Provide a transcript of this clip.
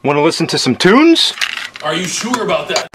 Want to listen to some tunes? Are you sure about that?